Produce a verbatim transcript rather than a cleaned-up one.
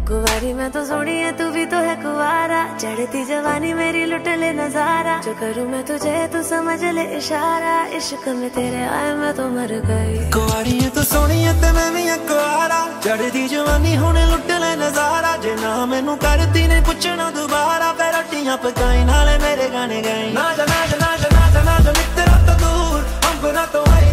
कुंवारी मैं तो सोनी है, तू भी तो है कुंवारा। चढ़ती जवानी मेरी लुट ले नजारा। जो करूँ मैं तुझे तू समझ ले इशारा। इश्क में तेरे आए मैं तो मर गई। कुंवारी है तू सोनी है ते मैं भी है कुंवारा। चढ़ती जवानी हुणे लुट ले नजारा। जे ना मैनू करती ने पुछना दोबारा, फिर रोटियां पकाई नाले मेरे गाने गाई। ना जा ना जा ना जा ना जा ना जा मित्रा तो दूर, हमको ना तो आई